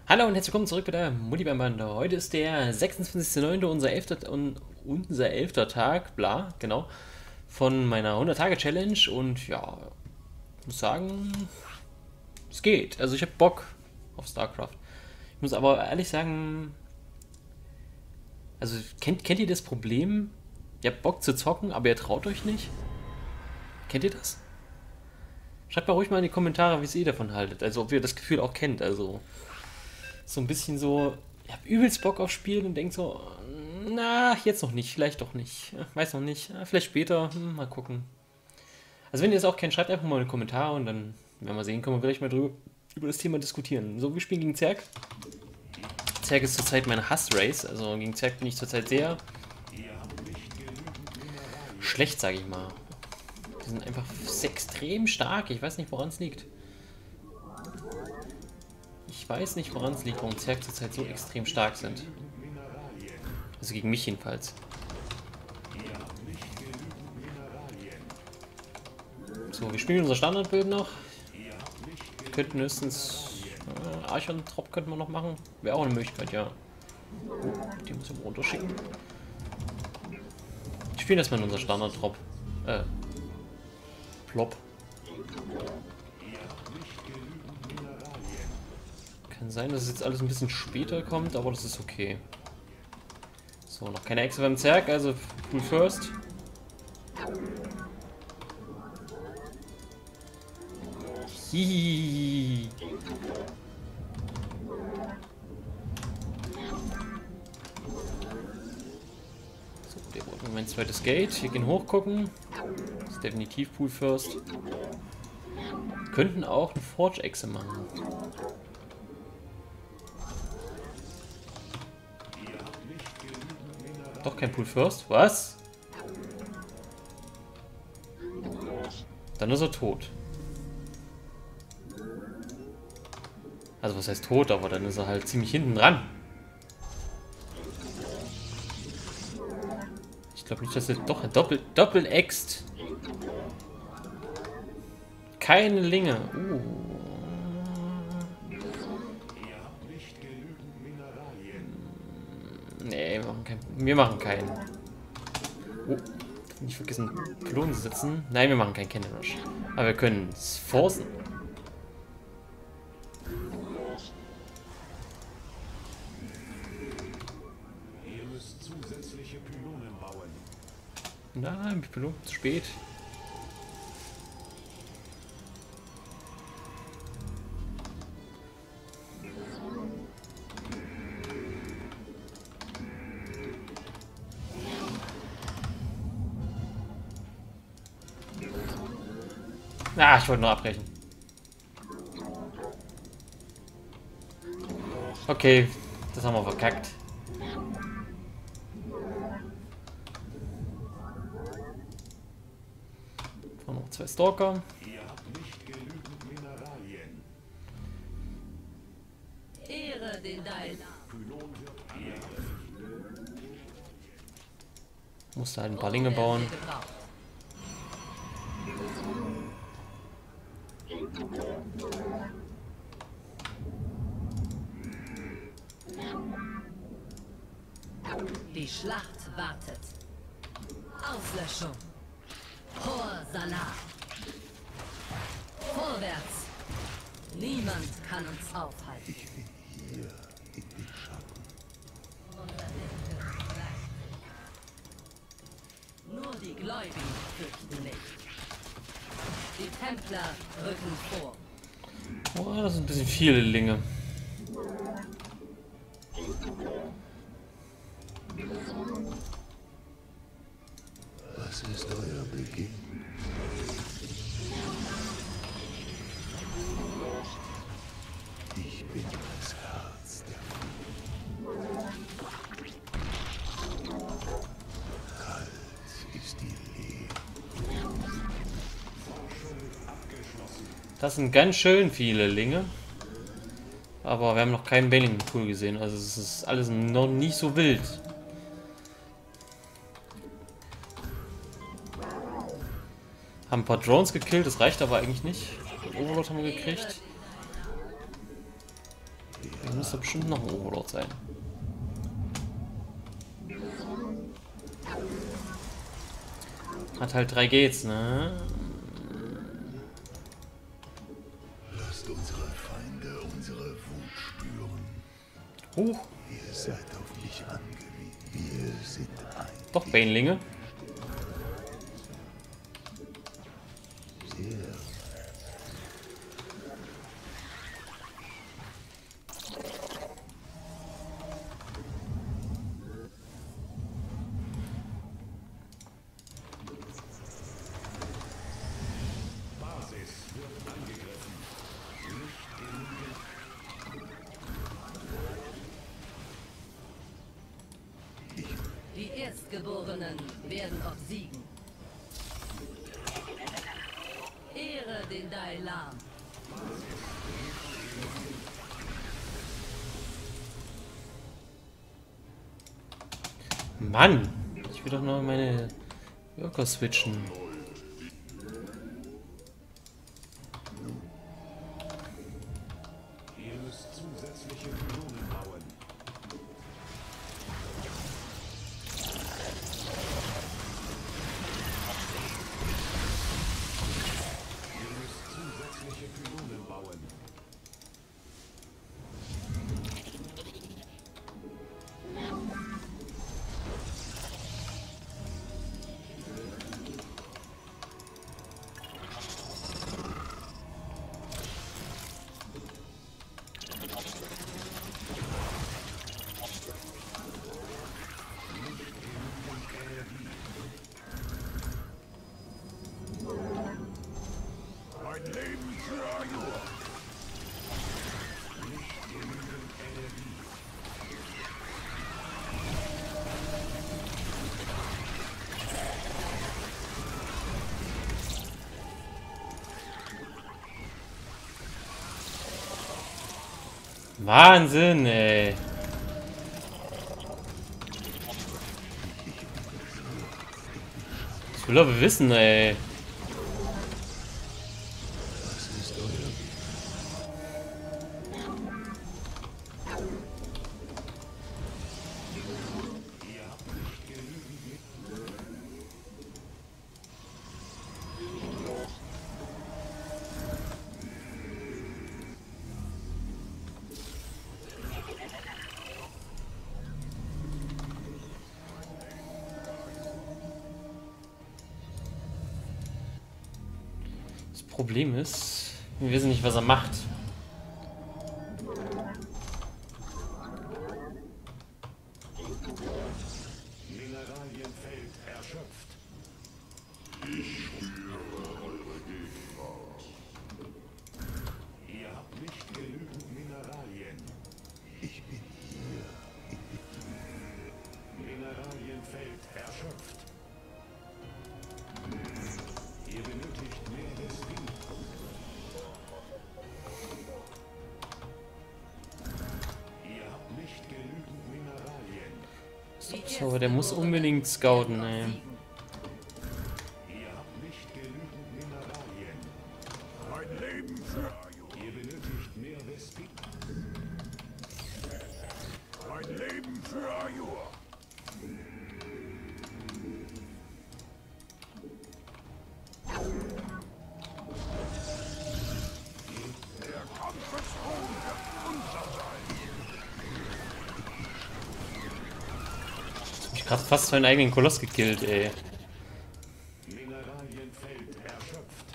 Hallo und herzlich willkommen zurück bei der Multibanbande. Heute ist der 26.09., unser 11. Tag, bla, genau, von meiner 100-Tage-Challenge und ja, ich muss sagen, es geht. Also ich habe Bock auf StarCraft. Ich muss aber ehrlich sagen, also kennt ihr das Problem? Ihr habt Bock zu zocken, aber ihr traut euch nicht? Kennt ihr das? Schreibt mal ruhig mal in die Kommentare, wie ihr davon haltet. Also ob ihr das Gefühl auch kennt. Also so ein bisschen so, ich hab übelst Bock auf Spielen und denk so, na, jetzt noch nicht, vielleicht doch nicht. Weiß noch nicht, vielleicht später, mal gucken. Also wenn ihr es auch kennt, schreibt einfach mal in die Kommentare und dann werden wir sehen, können wir vielleicht mal über das Thema diskutieren. So, wir spielen gegen Zerg. Zerg ist zurzeit meine Hass-Race, also gegen Zerg bin ich zurzeit sehr schlecht, sage ich mal. Die sind einfach extrem stark, ich weiß nicht, woran es liegt. Ich weiß nicht, woran es liegt, warum Zerg zurzeit so extrem stark sind. Also gegen mich jedenfalls. So, wir spielen unser Standardbild noch. Wir könnten höchstens Archon-Trop könnten wir noch machen. Wäre auch eine Möglichkeit, ja. Die muss ich runterschicken. Ich spiele erstmal in unser Standard-Trop. Plop. Kann sein, dass es jetzt alles ein bisschen später kommt, aber das ist okay. So, noch keine Echse beim Zerg, also Full First. Hihihi. So, der wollte mein zweites Gate. Hier gehen hochgucken. Das ist definitiv Pool First. Könnten auch eine Forge-Echse machen. Doch kein Pool First? Was? Dann ist er tot. Also was heißt tot, aber dann ist er halt ziemlich hinten dran. Ich glaube nicht, dass er doch ein Doppel-Ext. Keine Linge. Nee, wir machen keinen. Oh, nicht vergessen, Pylonen zu setzen. Nein, wir machen keinen Cannon Rush. Aber wir können es forcen. Nein, Pylon, zu spät. Ah, ich wollte nur abbrechen. Okay, das haben wir verkackt. Noch zwei Stalker. Ihr habt nicht genügend Mineralien. Ehre den Dein. Musste halt ein paar Linge bauen. Die Schlacht wartet. Auslöschung. Hoher Salat. Vorwärts. Niemand kann uns aufhalten. Ich bin hier in den Schatten. Nur die Gläubigen fürchten nicht. Die Templer rücken vor. Oh, das sind ein bisschen viele Linge. Was ist euer Beginn? Ich bin das Herz der Flut. Kalt ist die Leere. Das sind ganz schön viele Linge. Aber wir haben noch keinen Bailing Pool gesehen. Also es ist alles noch nicht so wild. Haben ein paar Drones gekillt, das reicht aber eigentlich nicht. Den Overlord haben wir gekriegt. müsste bestimmt noch ein Overlord sein. Hat halt 3 Gates, ne? Lasst unsere Feinde unsere Wut spüren. Huch, Ihr seid auf mich angewiesen. Wir sind ein. doch Banelinge. Sehr. Die Erstgeborenen werden obsiegen. Ehre den Dalai Lama. Mann! Ich will doch noch meine Worker switchen. Ihr müsst zusätzliche Pylonen bauen. Ihr müsst zusätzliche Pylonen bauen. Mein Leben für Ajur. Nicht genügend Energie. Wahnsinn, ey. Ich will aber wissen, ey. Was ist euer Weg? Das Problem ist, wir wissen nicht, was er macht. Mineralienfeld erschöpft. Ich spüre eure Gegenwart. Ihr habt nicht genügend Mineralien. Ich bin hier. Mineralienfeld erschöpft. Ihr benötigt mehr Destin. Ihr habt nicht genügend Mineralien. So, aber der muss unbedingt scouten, ey. Ihr habt nicht genügend Mineralien. Mein Leben für Ajur. Ihr benötigt mehr Vespin. Mein Leben für Ajur. Der Kampfesthron wird unser sein. Ich hab grad fast meinen eigenen Koloss gekillt, ey. Mineralienfeld erschöpft.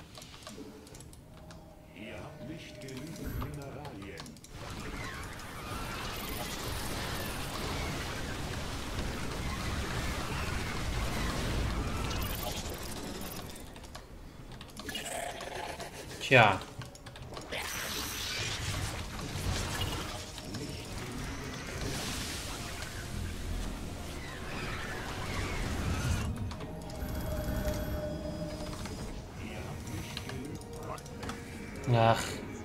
Ihr habt nicht genügend Mineralien. Tja. Ach.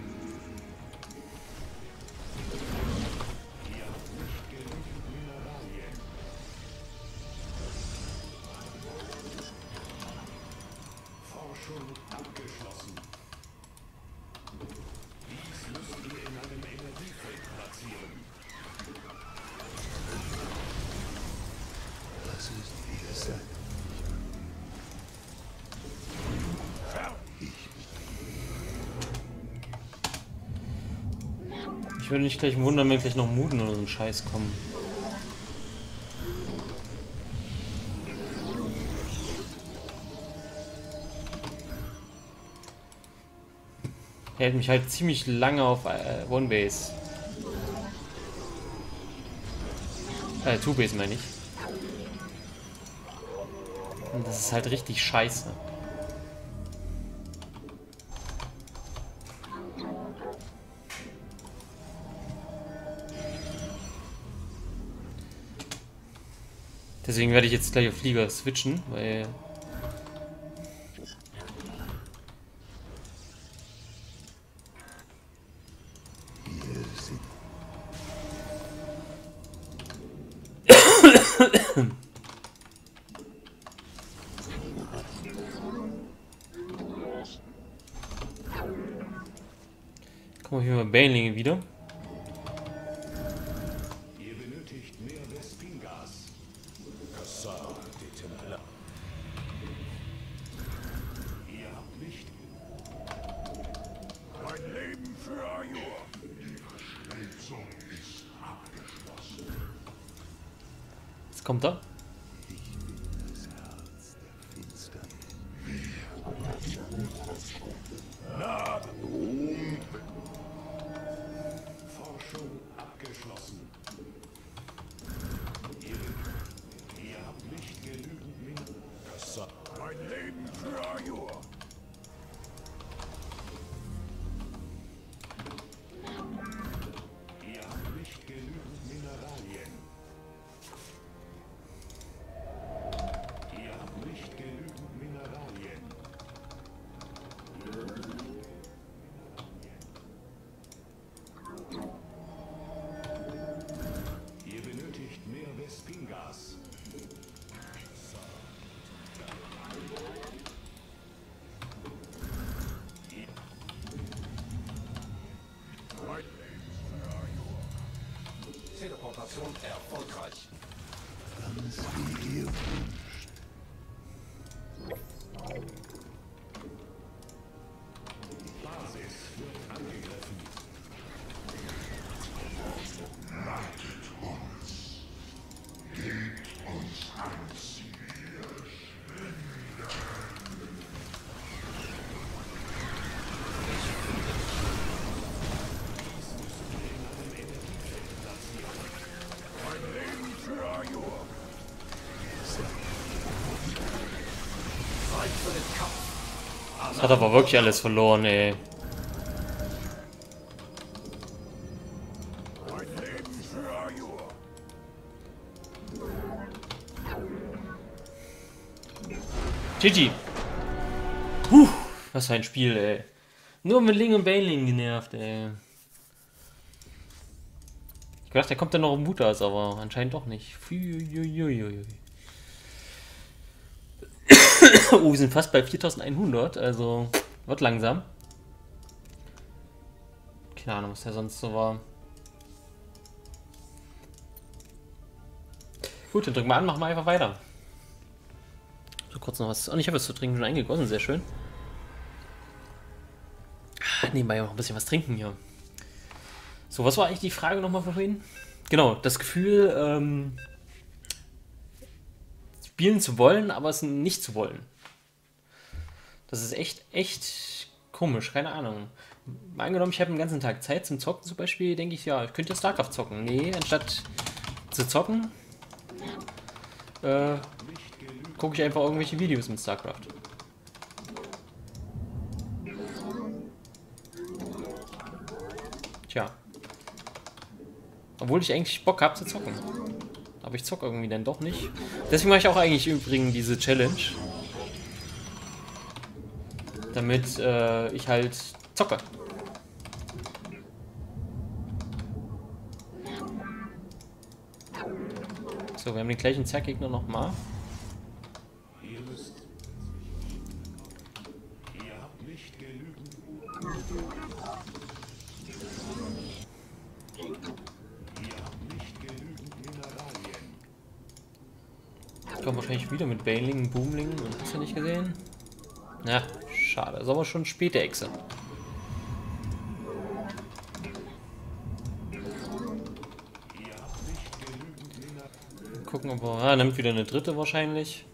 Forschung abgeschlossen. Dies müsst ihr in einem Energiefeld platzieren. Ich würde nicht gleich wundern, wenn gleich noch Muten oder so ein Scheiß kommen. Er hält mich halt ziemlich lange auf One Base. Two Base meine ich. Und das ist halt richtig scheiße. Deswegen werde ich jetzt gleich auf Flieger switchen, weil... Kommen wir hier mal Banelinge wieder. Ihr benötigt mehr Vespingas. Kassar, die Templer. Ihr habt nicht... Mein Leben für Ajur. Die Verschmelzung ist abgeschlossen. Jetzt kommt er. Forschung abgeschlossen. Ihr habt nicht genügend Mineralien. Mein Leben für Ajur. Ihr habt nicht genügend Mineralien. Ihr habt nicht genügend Mineralien. Ihr benötigt mehr Vespingas. Teleportation erfolgreich. Basis wird angegriffen. Mein Leben für Ajur. Zeit für den Kampf. Das hat aber wirklich alles verloren, ey. Mein Leben für Ajur. GG. Was für ein Spiel, ey. Nur mit Ling und Baneling genervt, ey. Ich dachte, der kommt dann noch im Mutas, aber anscheinend doch nicht. Oh, wir sind fast bei 4100, also wird langsam. Keine Ahnung, was der sonst so war. Gut, dann drücken wir an, machen wir einfach weiter. So kurz noch was. Und ich habe was zu trinken schon eingegossen, sehr schön. Nebenbei noch ein bisschen was trinken hier. So, was war eigentlich die Frage nochmal vorhin? Genau, das Gefühl, spielen zu wollen, aber es nicht zu wollen. Das ist echt komisch, keine Ahnung. Mal angenommen, ich habe den ganzen Tag Zeit zum Zocken zum Beispiel, denke ich, ja, ich könnte ja StarCraft zocken. Nee, anstatt zu zocken, gucke ich einfach irgendwelche Videos mit StarCraft. Tja. Obwohl ich eigentlich Bock habe zu zocken. Aber ich zocke irgendwie dann doch nicht. Deswegen mache ich auch eigentlich übrigens diese Challenge. Damit ich halt zocke. So, wir haben den gleichen Zerggegner nochmal. Ihr habt nicht genügend. Ihr habt nicht genügend Mineralien. Kommt wahrscheinlich wieder mit Baneling, Boomling und hast du nicht gesehen? Ja, schade. Ist aber schon späte Echse. gucken, ob er... Ah, nimmt wieder eine dritte wahrscheinlich.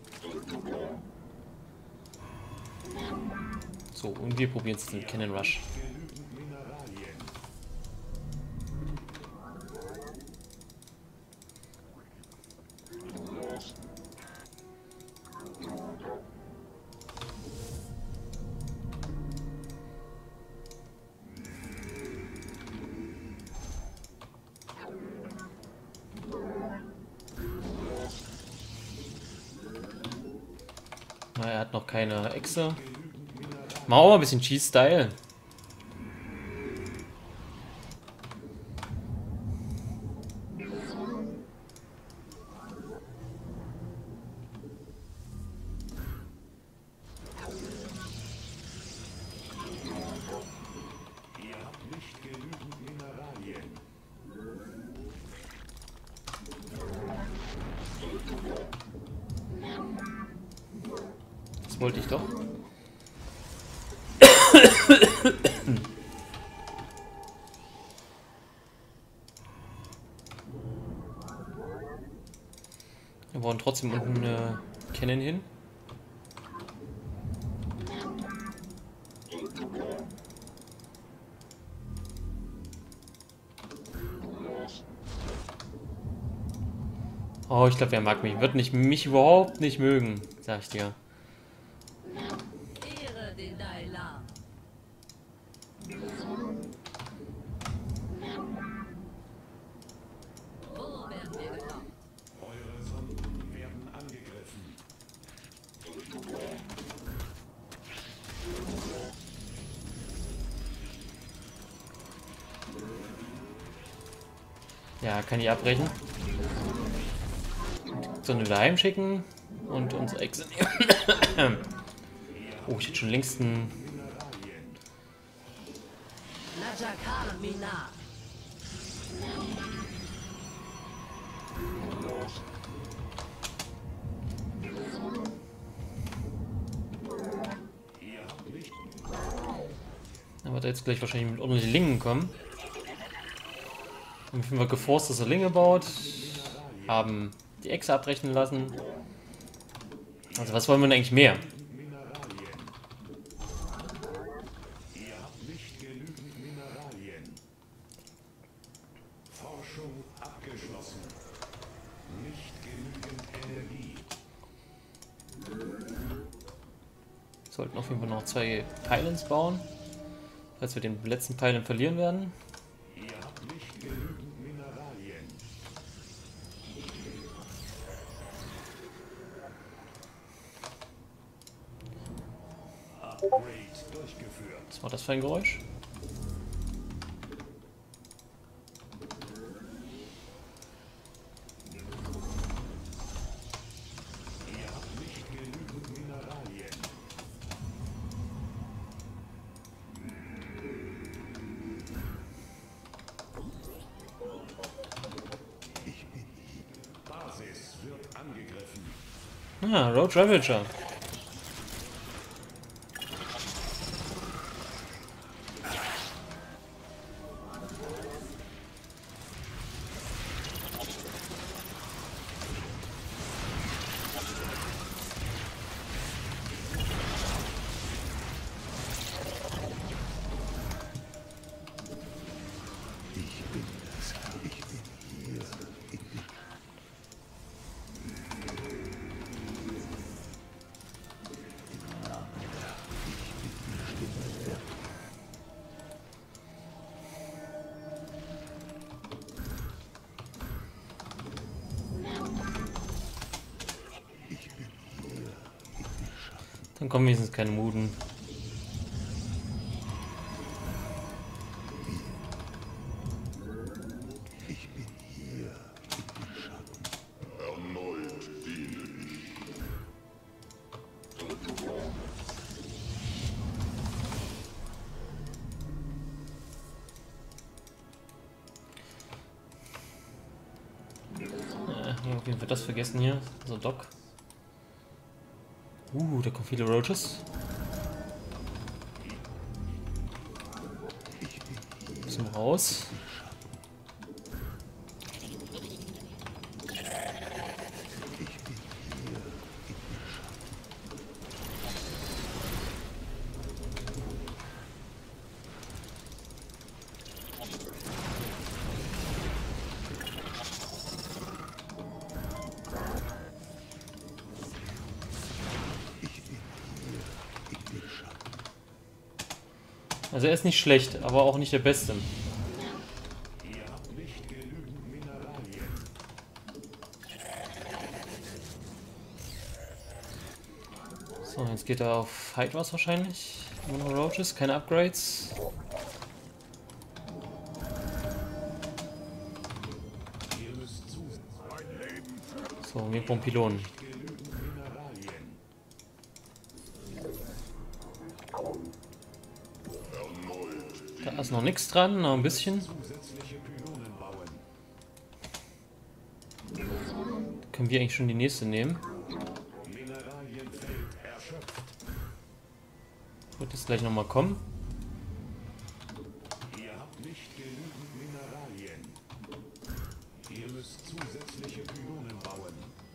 So, und wir probieren es mit Cannon Rush. Genügend Mineralien. Na, er hat noch keine Echse. Machen wir mal ein bisschen Cheese-Style. Ihr habt nicht genügend Mineralien. Das wollte ich doch. Wir wollen trotzdem unten eine Cannon hin. Oh, ich glaube, er mag mich. Wird mich überhaupt nicht mögen, sag ich dir. Ehre den Dailar. Wo werden wir genommen? Eure Sonden werden angegriffen. Ja, kann ich abbrechen. So eine daheim schicken und unsere Echse nehmen. Oh, ich hätte schon längst einen... Najakar Minar. Ihr habt nicht Er wird jetzt gleich wahrscheinlich mit ordentlichen Lingen kommen. Dann haben wir geforst, dass er Linge baut. Haben die Echse abbrechen lassen. Also was wollen wir denn eigentlich mehr? Mineralien. Ihr habt nicht genügend Mineralien. Forschung abgeschlossen. Nicht genügend Energie. Sollten auf jeden Fall noch 2 Pylons bauen. Falls wir den letzten Pylon verlieren werden. Ihr habt nicht genügend Mineralien. Upgrade durchgeführt. Was war das für ein Geräusch? Ihr habt nicht genügend Mineralien. Basis wird angegriffen. Ah, Road Ravager. Dann kommen wenigstens keine Muden. Hier auf jeden Fall das vergessen hier. So Doc. Da kommen viele Roaches. Bisschen raus. Also er ist nicht schlecht, aber auch nicht der Beste. Ihr habt nicht genügend Mineralien. So, jetzt geht er auf Hydras wahrscheinlich. Mono Roaches, keine Upgrades. Ihr müsst zu mein Leben für So, wir brauchen Pylonen. genügend Mineralien. Da ist noch nichts dran, noch ein bisschen. Zusätzliche Pylonen bauen. Können wir eigentlich schon die nächste nehmen? Mineralienfeld erschöpft. Wird das gleich nochmal kommen? Ihr habt nicht genügend Mineralien. Ihr müsst zusätzliche Pylonen bauen.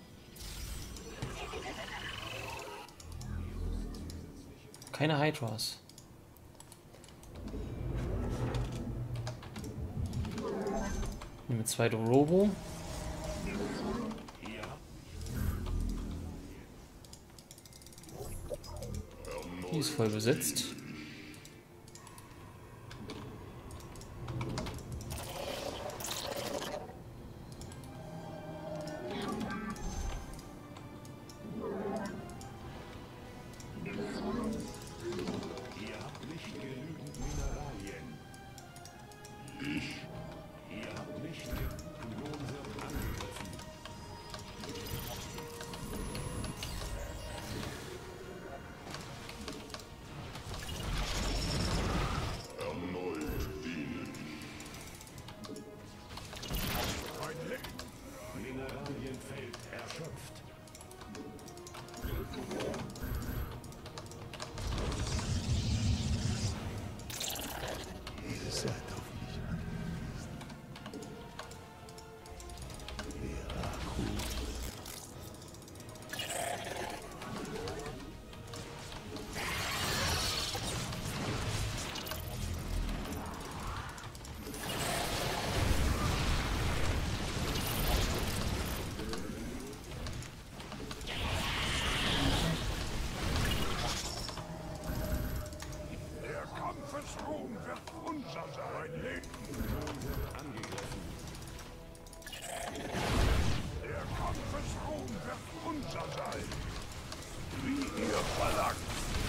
Keine Hydras. Nehmen wir zwei Robo. Die ist voll besetzt. Ihr habt nicht genügend Mineralien. Ihr habt nicht genügend. Pylon wird angegriffen. Mineralienfeld erschöpft. Ihr seid auf mich angewiesen. Miraculous. Der Kampfesruhm wird unser sein. Mein Leben wird angegriffen. Der Kampfesruhm wird unser sein. Wie ihr verlangt.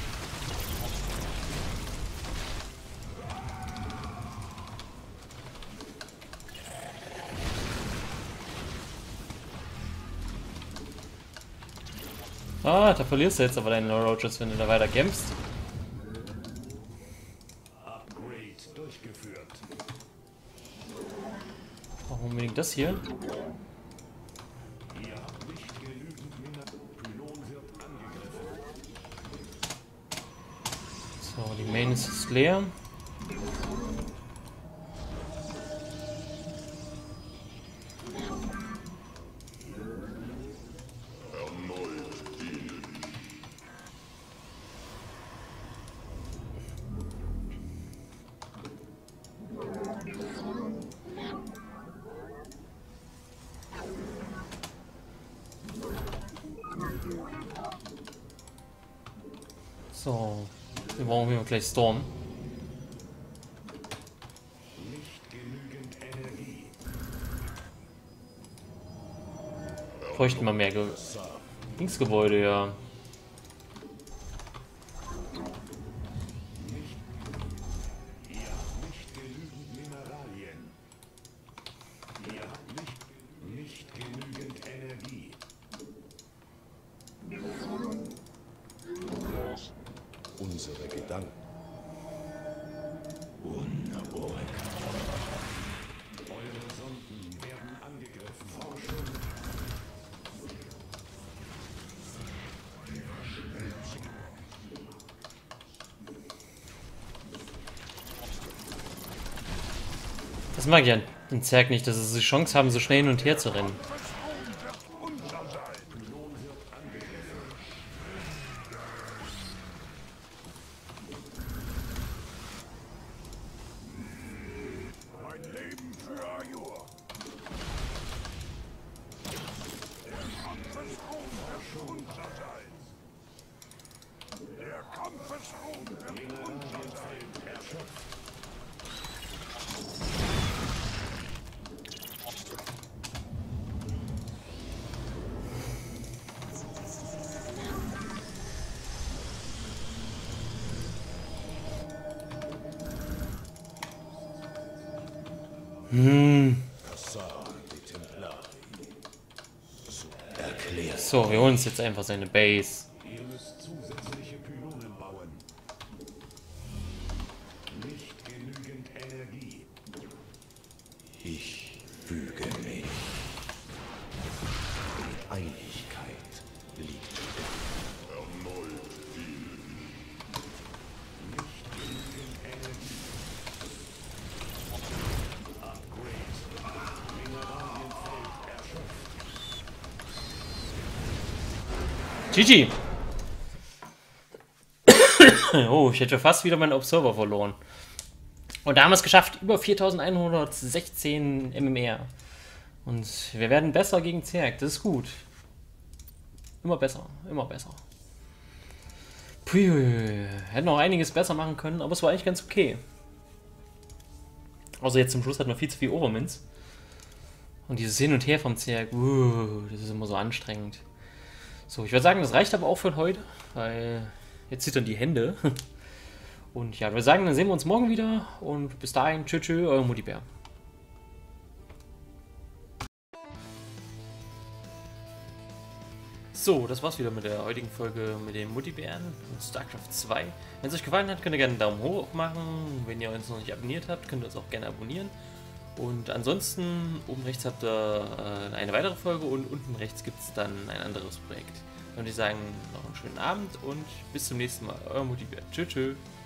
Ah, da verlierst du jetzt aber deine Roaches, wenn du da weiter kämpfst. Upgrade durchgeführt. Brauchen wir unbedingt das hier. Ihr habt nicht genügend Mineralien. Pylon wird angegriffen. So, die Main ist leer. So, wir brauchen hier gleich Storm. Nicht genügend Energie. Bräuchten wir mehr Linksgebäude, ja. Ihr habt nicht genügend Mineralien. Ihr habt nicht genügend Energie. Unsere Gedanken. Wunderbar. Eure Sonden werden angegriffen. Forschung. Das mag ich an Zerg nicht, dass sie die Chance haben, so schnell hin und her zu rennen. Kampfesruhm wird unser sein. Pylon wird angegriffen. Mein Leben für Ajur. Der Kampfesruhm wird unser sein. Der Der Kampfesruhm der Unschuldsfeld erschöpft. So, wir holen uns jetzt einfach seine Base. Ihr müsst zusätzliche Pylonen bauen. Nicht genügend Energie. Ich füge mich. Die Einigkeit liegt erneut dienen. Nicht genügend Energie. Upgrades. Mineralienfeld erschöpft. GG! Oh, ich hätte fast wieder meinen Observer verloren. Und da haben wir es geschafft, über 4116 MMR. Und wir werden besser gegen Zerg, das ist gut. Immer besser, immer besser. Puh, hätten noch einiges besser machen können, aber es war eigentlich ganz okay. Außer jetzt zum Schluss hat man viel zu viel Overminz. Und dieses Hin und Her vom Zerg, das ist immer so anstrengend. So, ich würde sagen, das reicht aber auch für heute, weil jetzt zittern die Hände. Und ja, ich würde sagen, dann sehen wir uns morgen wieder und bis dahin, tschüss, euer Muttibär. So, das war's wieder mit der heutigen Folge mit dem Muttibären und StarCraft 2. Wenn es euch gefallen hat, könnt ihr gerne einen Daumen hoch machen. Wenn ihr uns noch nicht abonniert habt, könnt ihr uns auch gerne abonnieren. Und ansonsten, oben rechts habt ihr eine weitere Folge und unten rechts gibt es dann ein anderes Projekt. Und ich sagen, noch einen schönen Abend und bis zum nächsten Mal. Euer Muttibär. Tschüss.